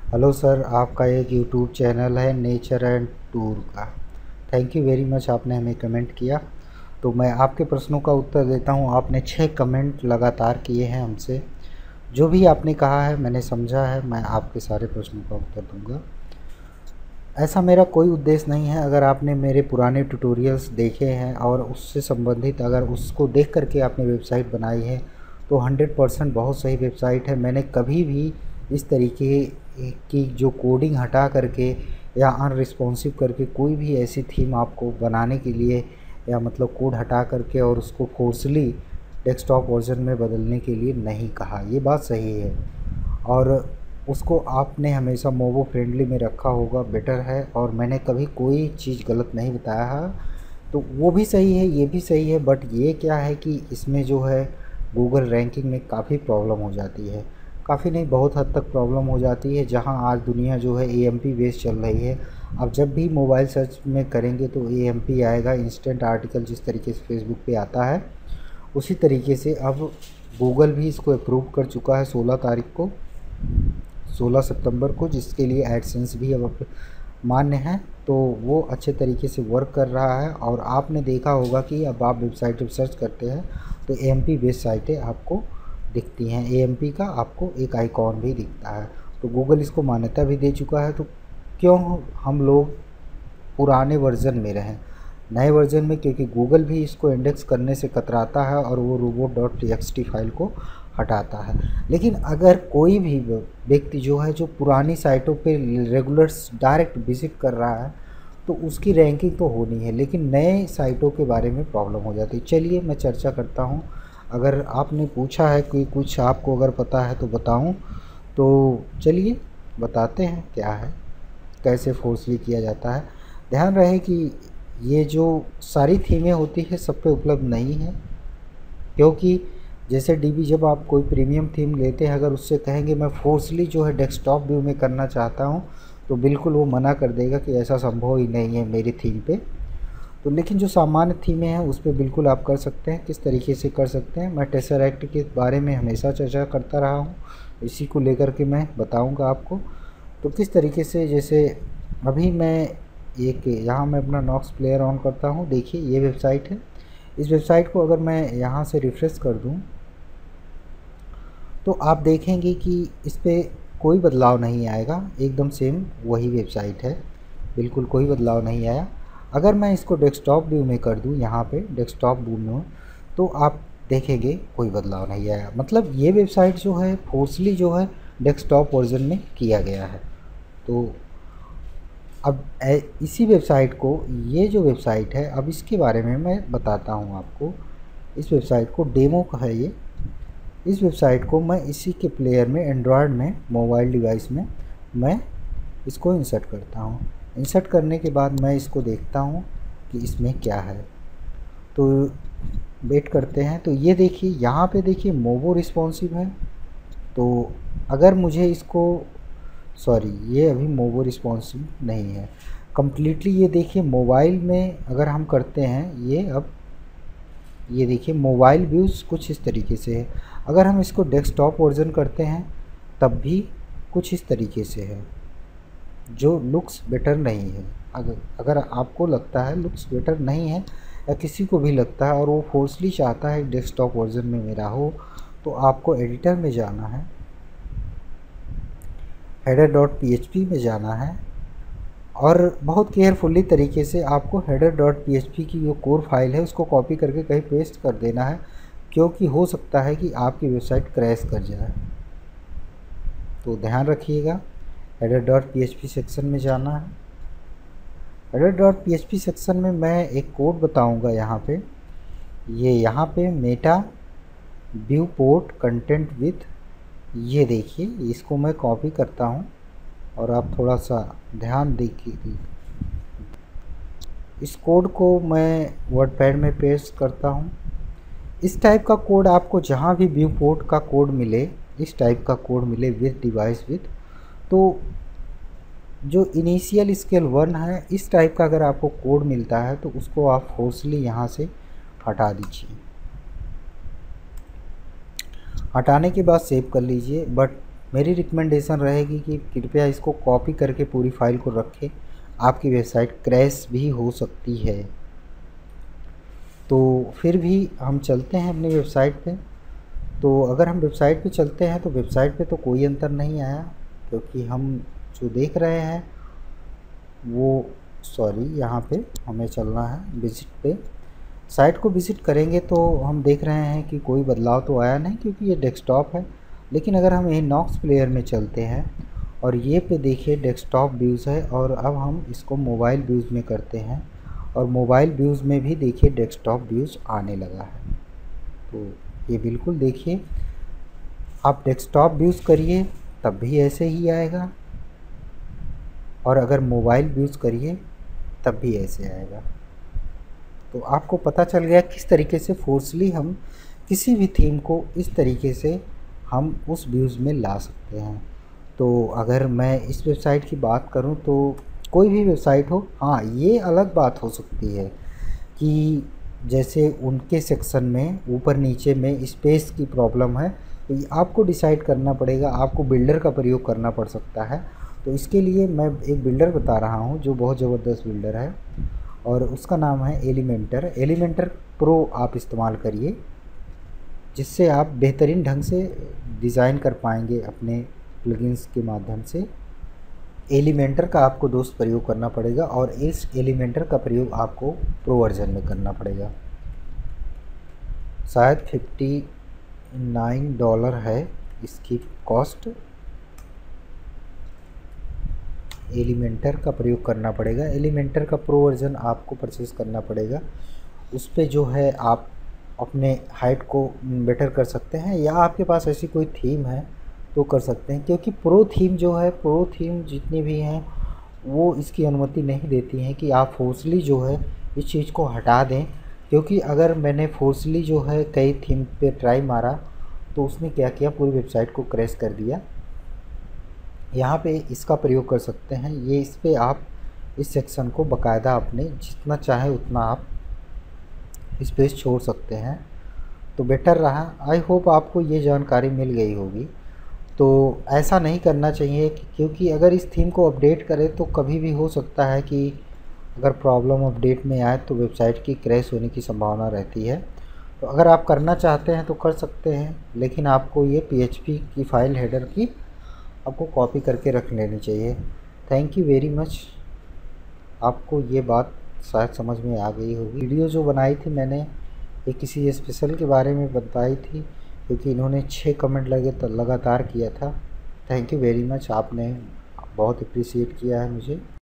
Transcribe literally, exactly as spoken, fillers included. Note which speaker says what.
Speaker 1: Hello sir, आपका एक YouTube channel है नेचर एंड टूर का। थैंक यू वेरी मच, आपने हमें कमेंट किया तो मैं आपके प्रश्नों का उत्तर देता हूं। आपने छः कमेंट लगातार किए हैं हमसे। जो भी आपने कहा है मैंने समझा है, मैं आपके सारे प्रश्नों का उत्तर दूंगा। ऐसा मेरा कोई उद्देश्य नहीं है। अगर आपने मेरे पुराने ट्यूटोरियल्स देखे हैं और उससे संबंधित अगर उसको देख करके आपने वेबसाइट बनाई है तो हंड्रेड परसेंट बहुत सही वेबसाइट है। मैंने कभी भी इस तरीके की जो कोडिंग हटा करके या अनरिस्पॉन्सिव करके कोई भी ऐसी थीम आपको बनाने के लिए या मतलब कोड हटा करके और उसको फोर्सली डेस्कटॉप वर्जन में बदलने के लिए नहीं कहा। ये बात सही है और उसको आपने हमेशा मोबो फ्रेंडली में रखा होगा, बेटर है। और मैंने कभी कोई चीज़ गलत नहीं बताया है, तो वो भी सही है, ये भी सही है। बट ये क्या है कि इसमें जो है गूगल रैंकिंग में काफ़ी प्रॉब्लम हो जाती है। काफ़ी नहीं, बहुत हद तक प्रॉब्लम हो जाती है। जहां आज दुनिया जो है ए एम पी बेस्ड चल रही है। अब जब भी मोबाइल सर्च में करेंगे तो ए एम पी आएगा, इंस्टेंट आर्टिकल, जिस तरीके से फेसबुक पे आता है उसी तरीके से अब गूगल भी इसको अप्रूव कर चुका है सोलह तारीख को, सोलह सितंबर को, जिसके लिए एडसेंस भी अब मान्य है। तो वो अच्छे तरीके से वर्क कर रहा है। और आपने देखा होगा कि अब आप वेबसाइट पर सर्च करते हैं तो ए एम पी बेस्ड साइटें आपको दिखती हैं। ए एम पी का आपको एक आइकॉन भी दिखता है, तो गूगल इसको मान्यता भी दे चुका है। तो क्यों हम लोग पुराने वर्जन में रहें नए वर्जन में? क्योंकि गूगल भी इसको इंडेक्स करने से कतराता है और वो robot dot T X T file को हटाता है। लेकिन अगर कोई भी व्यक्ति जो है जो पुरानी साइटों पे रेगुलर डायरेक्ट विजिट कर रहा है तो उसकी रैंकिंग तो होनी है, लेकिन नए साइटों के बारे में प्रॉब्लम हो जाती है। चलिए मैं चर्चा करता हूँ। अगर आपने पूछा है कि कुछ आपको अगर पता है तो बताऊँ, तो चलिए बताते हैं क्या है, कैसे फोर्सली किया जाता है। ध्यान रहे कि ये जो सारी थीमें होती है सब पे उपलब्ध नहीं है, क्योंकि जैसे डीबी जब आप कोई प्रीमियम थीम लेते हैं, अगर उससे कहेंगे मैं फोर्सली जो है डेस्कटॉप व्यू में करना चाहता हूँ तो बिल्कुल वो मना कर देगा कि ऐसा संभव ही नहीं है मेरी थीम पे। तो लेकिन जो सामान्य थीमें हैं उस पर बिल्कुल आप कर सकते हैं। किस तरीके से कर सकते हैं, मैं टेसरैक्ट के बारे में हमेशा चर्चा करता रहा हूँ, इसी को लेकर के मैं बताऊँगा आपको। तो किस तरीके से, जैसे अभी मैं एक यहाँ मैं अपना नॉक्स प्लेयर ऑन करता हूँ। देखिए ये वेबसाइट है। इस वेबसाइट को अगर मैं यहाँ से रिफ़्रेश कर दूँ तो आप देखेंगे कि इस पर कोई बदलाव नहीं आएगा, एकदम सेम वही वेबसाइट है, बिल्कुल कोई बदलाव नहीं आया। अगर मैं इसको डेस्कटॉप व्यू में कर दूँ, यहाँ पे डेस्कटॉप व्यू में, तो आप देखेंगे कोई बदलाव नहीं आया। मतलब ये वेबसाइट जो है फोर्सली जो है डेस्कटॉप वर्जन में किया गया है। तो अब इसी वेबसाइट को, ये जो वेबसाइट है, अब इसके बारे में मैं बताता हूँ आपको। इस वेबसाइट को डेमो का है ये। इस वेबसाइट को मैं इसी के प्लेयर में, एंड्रॉयड में, मोबाइल डिवाइस में मैं इसको इंसर्ट करता हूँ। इंसर्ट करने के बाद मैं इसको देखता हूँ कि इसमें क्या है। तो वेट करते हैं। तो ये देखिए यहाँ पे देखिए मोबो रिस्पॉन्सिव है। तो अगर मुझे इसको, सॉरी ये अभी मोबो रिस्पॉन्सिव नहीं है कम्प्लीटली। ये देखिए मोबाइल में अगर हम करते हैं ये, अब ये देखिए मोबाइल व्यूज़ कुछ इस तरीके से है। अगर हम इसको डेस्कटॉप वर्जन करते हैं तब भी कुछ इस तरीके से है, जो लुक्स बेटर नहीं है। अगर अगर आपको लगता है लुक्स बेटर नहीं है या किसी को भी लगता है और वो फोर्सली चाहता है डेस्कटॉप वर्जन में मेरा हो, तो आपको एडिटर में जाना है, header dot P H P में जाना है और बहुत केयरफुली तरीके से आपको header dot P H P की जो कोर फाइल है उसको कॉपी करके कहीं पेस्ट कर देना है, क्योंकि हो सकता है कि आपकी वेबसाइट क्रैश कर जाए। तो ध्यान रखिएगा, header dot P H P section में जाना है। Header dot P H P section में मैं एक कोड बताऊंगा यहाँ पे। ये यहाँ पे meta viewport content width, ये देखिए इसको मैं कॉपी करता हूँ और आप थोड़ा सा ध्यान देखिए। इस कोड को मैं वर्डपैड में पेस्ट करता हूँ। इस टाइप का कोड आपको जहाँ भी व्यू पोर्ट का कोड मिले, इस टाइप का कोड मिले विथ डिवाइस विथ, तो जो इनिशियल स्केल वन है इस टाइप का अगर आपको कोड मिलता है तो उसको आप फोर्सली यहाँ से हटा दीजिए। हटाने के बाद सेव कर लीजिए। बट मेरी रिकमेंडेशन रहेगी कि कृपया इसको कॉपी करके पूरी फाइल को रखें, आपकी वेबसाइट क्रैश भी हो सकती है। तो फिर भी हम चलते हैं अपनी वेबसाइट पे। तो अगर हम वेबसाइट पे चलते हैं तो वेबसाइट पे तो कोई अंतर नहीं आया, क्योंकि हम जो देख रहे हैं वो सॉरी यहाँ पे हमें चलना है विज़िट पे। साइट को विज़िट करेंगे तो हम देख रहे हैं कि कोई बदलाव तो आया नहीं, क्योंकि ये डेस्कटॉप है। लेकिन अगर हम इनॉक्स प्लेयर में चलते हैं और ये पे देखिए डेस्कटॉप व्यूज़ है, और अब हम इसको मोबाइल व्यूज़ में करते हैं और मोबाइल व्यूज़ में भी देखिए डेस्कटॉप व्यूज़ आने लगा है। तो ये बिल्कुल देखिए, आप डेस्कटॉप व्यूज़ करिए तब भी ऐसे ही आएगा, और अगर मोबाइल व्यूज़ करिए तब भी ऐसे आएगा। तो आपको पता चल गया किस तरीके से फोर्सली हम किसी भी थीम को इस तरीके से हम उस व्यूज़ में ला सकते हैं। तो अगर मैं इस वेबसाइट की बात करूं तो कोई भी वेबसाइट हो, हाँ ये अलग बात हो सकती है कि जैसे उनके सेक्शन में ऊपर नीचे में स्पेस की प्रॉब्लम है, तो ये आपको डिसाइड करना पड़ेगा, आपको बिल्डर का प्रयोग करना पड़ सकता है। तो इसके लिए मैं एक बिल्डर बता रहा हूँ जो बहुत ज़बरदस्त बिल्डर है, और उसका नाम है एलिमेंटर। एलिमेंटर प्रो आप इस्तेमाल करिए, जिससे आप बेहतरीन ढंग से डिज़ाइन कर पाएंगे अपने प्लगइन्स के माध्यम से। एलिमेंटर का आपको दोस्त प्रयोग करना पड़ेगा, और इस एलिमेंटर का प्रयोग आपको प्रो वर्जन में करना पड़ेगा। शायद फिफ्टी नाइन डॉलर है इसकी कॉस्ट। एलिमेंटर का प्रयोग करना पड़ेगा, एलिमेंटर का प्रो वर्जन आपको परचेज़ करना पड़ेगा। उस पर जो है आप अपने हाइट को बेटर कर सकते हैं, या आपके पास ऐसी कोई थीम है तो कर सकते हैं, क्योंकि प्रो थीम जो है, प्रो थीम जितनी भी हैं वो इसकी अनुमति नहीं देती हैं कि आप फोर्सली जो है इस चीज़ को हटा दें। क्योंकि अगर मैंने फोर्सली जो है कई थीम पे ट्राई मारा तो उसने क्या किया, पूरी वेबसाइट को क्रैश कर दिया। यहाँ पे इसका प्रयोग कर सकते हैं, ये इस पे आप इस सेक्शन को बाकायदा अपने जितना चाहे उतना आप स्पेस छोड़ सकते हैं, तो बेटर रहा। आई होप आपको ये जानकारी मिल गई होगी। तो ऐसा नहीं करना चाहिए, क्योंकि अगर इस थीम को अपडेट करें तो कभी भी हो सकता है कि अगर प्रॉब्लम अपडेट में आए तो वेबसाइट की क्रैश होने की संभावना रहती है। तो अगर आप करना चाहते हैं तो कर सकते हैं, लेकिन आपको ये पीएचपी की फाइल हेडर की आपको कॉपी करके रख लेनी चाहिए। Thank you very much. आपको ये बात शायद समझ में आ गई होगी। वीडियो जो बनाई थी मैंने ये किसी स्पेशल के बारे में बताई थी, क्योंकि इन्होंने छः कमेंट लगे तो लगातार किया था। थैंक यू वेरी मच, आपने बहुत अप्रिशिएट किया है मुझे।